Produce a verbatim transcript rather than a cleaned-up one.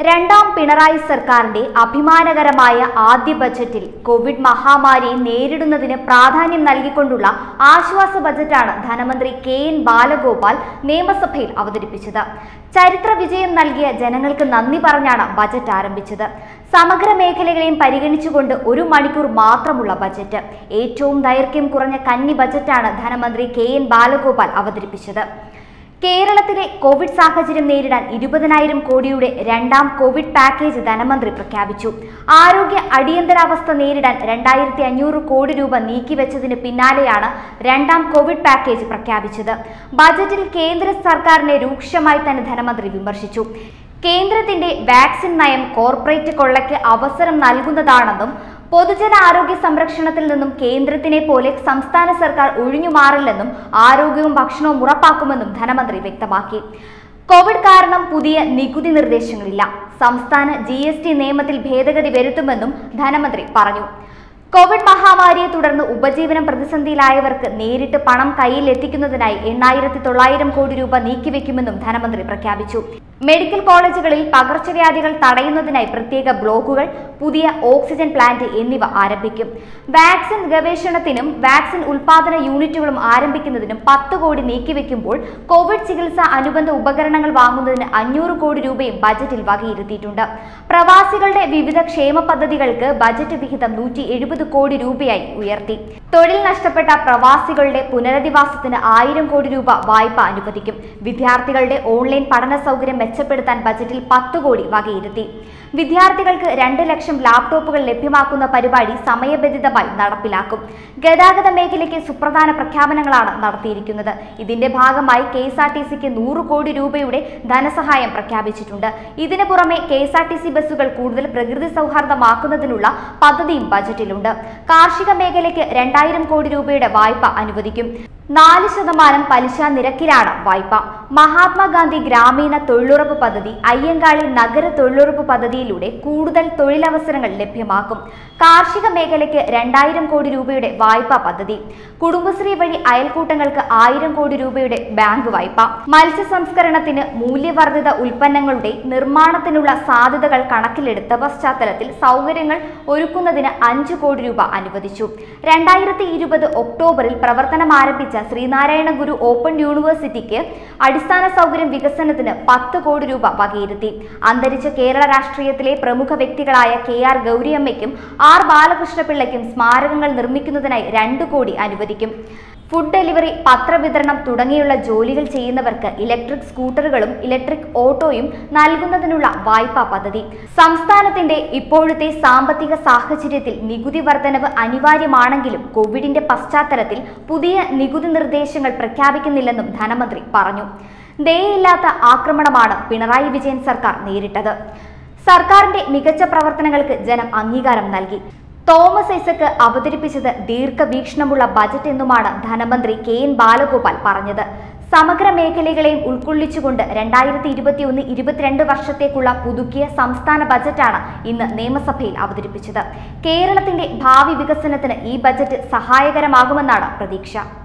രണ്ടാം പിണറായി സർക്കാരിന്റെ അഭിമാനകരമായ ആദ്യ ബജറ്റിൽ കോവിഡ് മഹാമാരിയെ നേരിടുന്നതിന് പ്രാധാന്യം നൽകിക്കൊണ്ടുള്ള ആശ്വാസ ബജറ്റാണ് ധനമന്ത്രി കെ എൻ ബാലഗോപാൽ നിയമസഭയിൽ അവതരിപ്പിച്ചത്. ചരിത്ര വിജയം നൽകിയ ജനങ്ങൾക്ക് നന്ദി പറഞ്ഞാണ് ബജറ്റ് ആരംഭിച്ചത്. സമഗ്ര മേഖലകളെയും പരിഗണിച്ചുകൊണ്ട് ഒരു മണിക്കൂർ മാത്രമുള്ള ബജറ്റ്, ഏറ്റവും ദൈർഘ്യം കുറഞ്ഞ കന്നി ബജറ്റാണ് ധനമന്ത്രി കെ എൻ ബാലഗോപാൽ അവതരിപ്പിച്ചത്. കേരളത്തിലെ കോവിഡ് സാഹചര്യം നേരിടാൻ ഇരുപതിനായിരം കോടിയുടെ രണ്ടാം കോവിഡ് പാക്കേജ് ധനമന്ത്രി പ്രഖ്യാപിച്ചു. ആരോഗ്യ അടിയന്തരാവസ്ഥ നേരിടാൻ രണ്ടായിരത്തി അഞ്ഞൂറ് കോടി രൂപ നീക്കിവെച്ചതിന് പിന്നാലെയാണ് രണ്ടാം കോവിഡ് പാക്കേജ് പ്രഖ്യാപിച്ചത്. ബജറ്റിൽ കേന്ദ്ര സർക്കാരിനെ രൂക്ഷമായി തന്നെ ധനമന്ത്രി വിമർശിച്ചു. കേന്ദ്രത്തിന്റെ വാക്സിൻ നയം കോർപ്പറേറ്റ് കൊള്ളയ്ക്ക് അവസരം നൽകുന്നതാണെന്നും പൊതുജനാരോഗ്യ സംരക്ഷണത്തിൽ നിന്നും കേന്ദ്രത്തിനെ പോലെ സംസ്ഥാന സർക്കാർ ഒഴിഞ്ഞുമാറില്ലെന്നും ആരോഗ്യവും ഭക്ഷണവും ഉറപ്പാക്കുമെന്നും ധനമന്ത്രി വ്യക്തമാക്കി. കോവിഡ് കാരണം പുതിയ നികുതി നിർദ്ദേശങ്ങളില്ല. സംസ്ഥാന ജി എസ് ടി നിയമത്തിൽ ഭേദഗതി വരുത്തുമെന്നും ധനമന്ത്രി പറഞ്ഞു. കോവിഡ് മഹാമാരിയെ തുടർന്ന് ഉപജീവനം പ്രതിസന്ധിയിലായവർക്ക് നേരിട്ട് പണം കയ്യിൽ എത്തിക്കുന്നതിനായി എണ്ണായിരത്തി തൊള്ളായിരം കോടി രൂപ നീക്കിവെക്കുമെന്നും ധനമന്ത്രി പ്രഖ്യാപിച്ചു. മെഡിക്കൽ കോളേജുകളിൽ പകർച്ചവ്യാധികൾ തടയുന്നതിനായി പ്രത്യേക ബ്ലോക്കുകൾ, പുതിയ ഓക്സിജൻ പ്ലാന്റ് എന്നിവ ആരംഭിക്കും. വാക്സിൻ ഗവേഷണത്തിനും വാക്സിൻ ഉൽപാദന യൂണിറ്റുകളും ആരംഭിക്കുന്നതിനും പത്ത് കോടി നീക്കിവെക്കുമ്പോൾ കോവിഡ് ചികിത്സ അനുബന്ധ ഉപകരണങ്ങൾ വാങ്ങുന്നതിന് അഞ്ഞൂറ് കോടി രൂപയും ബജറ്റിൽ വകയിരുത്തിയിട്ടുണ്ട്. പ്രവാസികളുടെ വിവിധ ക്ഷേമ പദ്ധതികൾക്ക് ബജറ്റ് വിഹിതം നൂറ്റി എഴുപത് കോടി രൂപയായി ഉയർത്തി. തൊഴിൽ നഷ്ടപ്പെട്ട പ്രവാസികളുടെ പുനരധിവാസത്തിന് ആയിരം കോടി രൂപ വായ്പ അനുവദിക്കും. വിദ്യാർത്ഥികളുടെ ഓൺലൈൻ പഠന സൗകര്യം മെച്ചപ്പെടുത്താൻ ബജറ്റിൽ പത്ത് കോടി വകയിരുത്തി. വിദ്യാർത്ഥികൾക്ക് രണ്ട് ലക്ഷം ലാപ്ടോപ്പുകൾ ലഭ്യമാക്കുന്ന പരിപാടി സമയബന്ധിതമായി നടപ്പിലാക്കും. ഗതാഗത മേഖലയ്ക്ക് സുപ്രധാന പ്രഖ്യാപനങ്ങളാണ് നടത്തിയിരിക്കുന്നത്. ഇതിന്റെ ഭാഗമായി കെ എസ് ആർ ടി സിക്ക് നൂറ് കോടി രൂപയുടെ ധനസഹായം പ്രഖ്യാപിച്ചിട്ടുണ്ട്. ഇതിനു പുറമെ K S R T C ബസ്സുകൾ കൂടുതൽ പ്രകൃതി സൗഹാർദ്ദമാക്കുന്നതിനുള്ള പദ്ധതിയും ബജറ്റിലുണ്ട്. കാർഷിക മേഖലയ്ക്ക് രണ്ടായിരം കോടി രൂപയുടെ വായ്പ അനുവദിക്കും. നാല് ശതമാനം പലിശ നിരക്കിലാണ് വായ്പ. മഹാത്മാഗാന്ധി ഗ്രാമീണ തൊഴിലുറപ്പ് പദ്ധതി, അയ്യങ്കാളി നഗര തൊഴിലുറപ്പ് പദ്ധതിയിലൂടെ കൂടുതൽ തൊഴിലവസരങ്ങൾ ലഭ്യമാക്കും. കാർഷിക മേഖലയ്ക്ക് രണ്ടായിരം കോടി രൂപയുടെ വായ്പാ പദ്ധതി. കുടുംബശ്രീ വഴി അയൽക്കൂട്ടങ്ങൾക്ക് ആയിരം കോടി രൂപയുടെ ബാങ്ക് വായ്പ. മത്സ്യ സംസ്കരണത്തിന് മൂല്യവർദ്ധിത ഉൽപ്പന്നങ്ങളുടെ നിർമ്മാണത്തിനുള്ള സാധ്യതകൾ കണക്കിലെടുത്ത പശ്ചാത്തലത്തിൽ സൗകര്യങ്ങൾ ഒരുക്കുന്നതിന് അഞ്ചു കോടി രൂപ അനുവദിച്ചു. രണ്ടായിരത്തി ഇരുപത് ഒക്ടോബറിൽ പ്രവർത്തനം ആരംഭിച്ച ശ്രീനാരായണ ഗുരു ഓപ്പൺ യൂണിവേഴ്സിറ്റിക്ക് അടിസ്ഥാന സൗകര്യം വികസനത്തിന് പത്ത് കോടി രൂപ വകയിരുത്തി. അന്തരിച്ച കേരള രാഷ്ട്രീയത്തിലെ പ്രമുഖ വ്യക്തികളായ കെ ആർ ഗൗരിയമ്മയ്ക്കും ആർ ബാലകൃഷ്ണപിള്ളയ്ക്കും സ്മാരകങ്ങൾ നിർമ്മിക്കുന്നതിനായി രണ്ടു കോടി അനുവദിക്കും. ഫുഡ് ഡെലിവറി, പത്രവിതരണം തുടങ്ങിയുള്ള ജോലികൾ ചെയ്യുന്നവർക്ക് ഇലക്ട്രിക് സ്കൂട്ടറുകളും ഇലക്ട്രിക് ഓട്ടോയും നൽകുന്നതിനുള്ള വായ്പാ പദ്ധതി. സംസ്ഥാനത്തിന്റെ ഇപ്പോഴത്തെ സാമ്പത്തിക സാഹചര്യത്തിൽ നികുതി വർധനവ് അനിവാര്യമാണെങ്കിലും കോവിഡിന്റെ പശ്ചാത്തലത്തിൽ പുതിയ നികുതി നിർദ്ദേശങ്ങൾ പ്രഖ്യാപിക്കുന്നില്ലെന്നും ധനമന്ത്രി പറഞ്ഞു. ദയയില്ലാത്ത ആക്രമണമാണ് പിണറായി വിജയൻ സർക്കാർ നേരിട്ടത്. സർക്കാരിന്റെ മികച്ച പ്രവർത്തനങ്ങൾക്ക് ജനം അംഗീകാരം നൽകി. തോമസ് ഐസക് അവതരിപ്പിച്ചത് ദീർഘവീക്ഷണമുള്ള ബജറ്റ് എന്നുമാണ് ധനമന്ത്രി കെ എൻ ബാലഗോപാൽ പറഞ്ഞത്. സമഗ്ര മേഖലകളെയും ഉൾക്കൊള്ളിച്ചുകൊണ്ട് രണ്ടായിരത്തി ഇരുപത്തി ഒന്ന് ഇരുപത്തിരണ്ട് വർഷത്തേക്കുള്ള പുതുക്കിയ സംസ്ഥാന ബജറ്റാണ് ഇന്ന് നിയമസഭയിൽ അവതരിപ്പിച്ചത്. കേരളത്തിന്റെ ഭാവി വികസനത്തിന് ഈ ബജറ്റ് സഹായകരമാകുമെന്നാണ് പ്രതീക്ഷ.